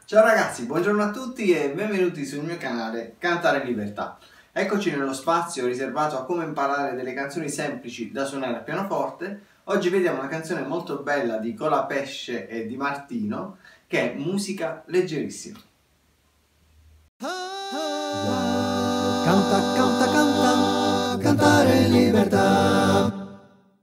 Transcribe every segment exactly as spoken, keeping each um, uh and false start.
Ciao ragazzi, buongiorno a tutti e benvenuti sul mio canale Cantare in Libertà. Eccoci nello spazio riservato a come imparare delle canzoni semplici da suonare al pianoforte. Oggi vediamo una canzone molto bella di Colapesce e di Martino, che è Musica leggerissima. Canta, canta, canta, cantare in libertà.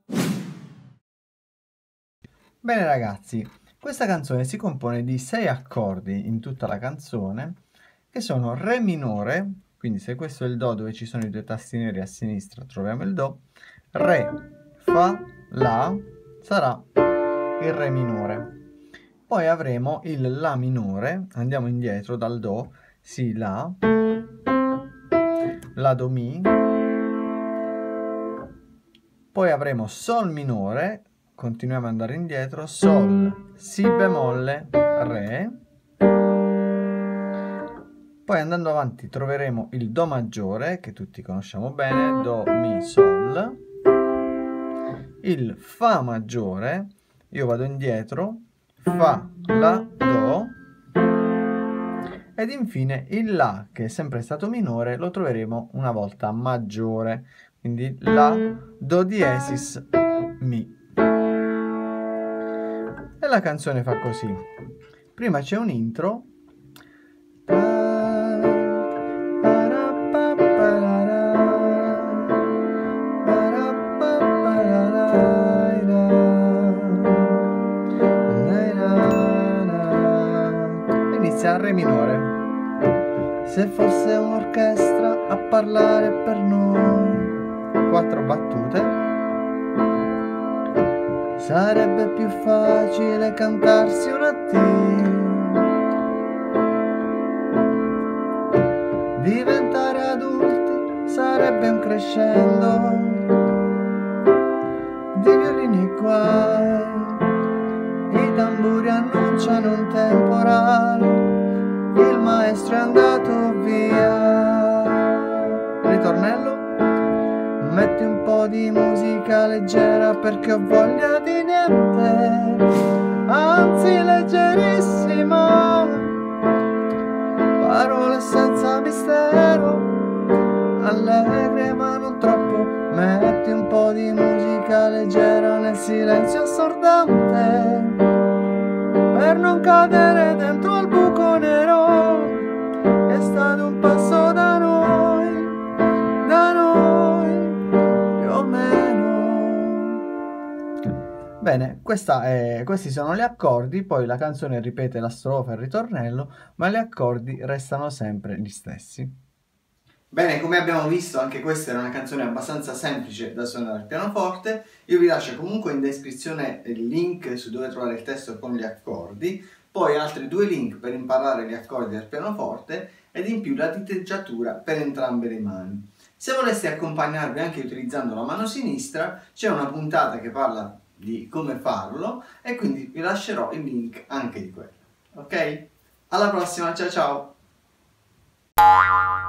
Bene ragazzi, questa canzone si compone di sei accordi in tutta la canzone, che sono Re minore, quindi se questo è il Do dove ci sono i due tasti neri a sinistra troviamo il Do, Re, Fa, La, sarà il Re minore. Poi avremo il La minore, andiamo indietro dal Do, Si, La, La, Do, Mi, poi avremo Sol minore, continuiamo ad andare indietro, Sol, Si bemolle, Re, poi andando avanti troveremo il Do maggiore, che tutti conosciamo bene, Do, Mi, Sol, il Fa maggiore, io vado indietro, Fa, La, Do, ed infine il La, che è sempre stato minore, lo troveremo una volta maggiore, quindi La, Do diesis, Mi. E la canzone fa così. Prima c'è un intro. Inizia a Re minore. Se fosse un'orchestra a parlare per noi, quattro battute, sarebbe più facile cantarsi un attimo, diventare adulti sarebbe un crescendo di violini e guai, i tamburi annunciano un temporale, il maestro è andato via. Ritornello. Metti un po' di musica leggera perché ho voglia di niente, anzi leggerissimo, parole senza mistero, allegre ma non troppo. Metti un po' di musica leggera nel silenzio assordante, per non cadere dentro al buco nero che sta ad un passo da noi, da noi. Bene, questa è, questi sono gli accordi, poi la canzone ripete la strofa e il ritornello, ma gli accordi restano sempre gli stessi. Bene, come abbiamo visto anche questa era una canzone abbastanza semplice da suonare al pianoforte. Io vi lascio comunque in descrizione il link su dove trovare il testo con gli accordi, poi altri due link per imparare gli accordi al pianoforte ed in più la diteggiatura per entrambe le mani. Se voleste accompagnarvi anche utilizzando la mano sinistra, c'è una puntata che parla di come farlo e quindi vi lascerò il link anche di quello. Ok? Alla prossima, ciao ciao!